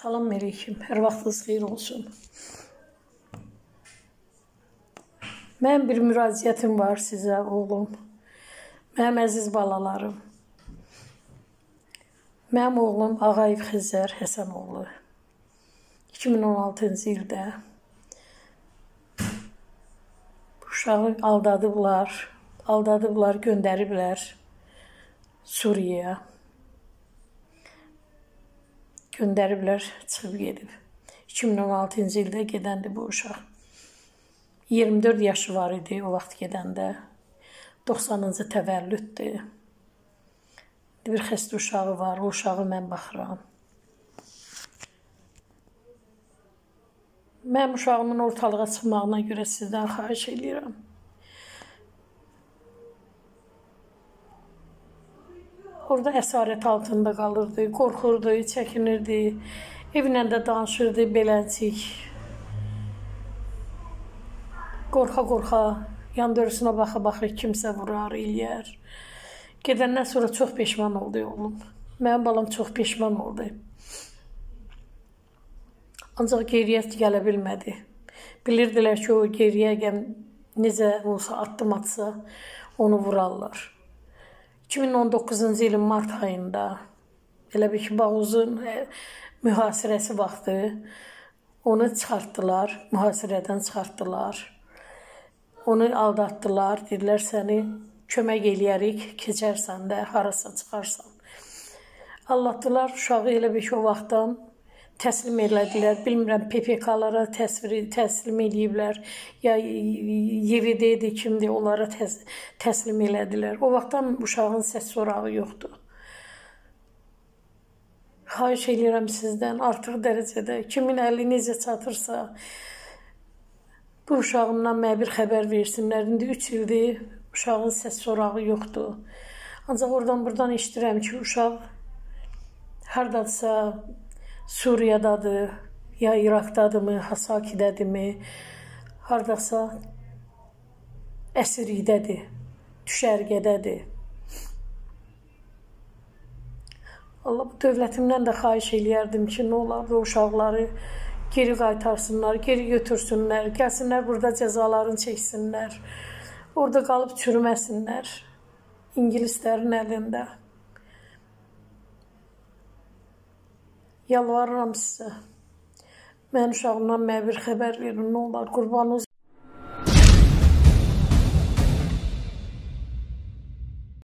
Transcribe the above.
Salam əleykum, hər vaxtınız xeyir olsun. Mənim bir müraciətim var sizə, oğlum. Mənim əziz balalarım. Mənim oğlum Ağayev Xəzər Həsənoğlu 2016-cı ildə uşağı aldadıblar, göndəriblər Suriyaya. Göndəriblər, çıxıb gedib. 2016-cı ildə gedəndi bu uşaq. 24 yaşı var idi o vaxt gedəndə. 90-cı təvəllüddür. Bir xəstə uşağı var, o uşağı mən baxıram. Mənim uşağımın ortalığa çıxmağına görə sizdən xahiş edirəm. Orada əsarət altında qalırdı, qorxurdu, çəkinirdi. Evinlə də danışırdı, beləncik. Qorxa-qorxa, yan dörsünə baxa-baxa kimsə vurar, eləyər. Gedəndən sonra çox peşman oldu oğlum. Mənim balam çox peşman oldu. Ancaq geriyə gələ bilmədi. Bilirdilər ki, o geriyə necə olsa addım atsa, onu vurarlar. 2019-cu ilin mart ayında, elə bir ki, Bağuzun mühasirəsi vaxtı onu çıxartdılar, mühasirədən çıxartdılar. Onu aldatdılar, dedilər səni kömək eləyərik, keçərsən də, harasa çıxarsan. Aldatdılar, uşağı elə bir ki, o vaxtdan təslim elədilər. Bilmirəm, PPK-lara təslim eləyiblər, ya YVD-dir, kimdir, onlara təslim elədilər. O vaxtdan uşağın səs sorağı yoxdur. Xahiş edirəm sizdən artıq dərəcədə, kimin əli necə çatırsa, bu uşağımdan mənə bir xəbər versinlər. İndi 3 ildir uşağın səs sorağı yoxdur. Ancaq oradan-buradan eşidirəm ki, uşaq haradadırsa, Suriyadadır, ya İraqdadırmı, Hasakidədirmi, haradasa əsirlikdədir, düşərgədədir. Allah, bu dövlətimdən də xahiş eləyərdim ki, nə olardı o uşaqları geri qaytarsınlar, geri götürsünlər, gəlsinlər burada cəzalarını çəksinlər, orada qalıb çürüməsinlər İngilislərin əlində. Yalvarıram sizə. Mənim uşağımdan mənə bir xəbər verin, nə olar, qurbanınız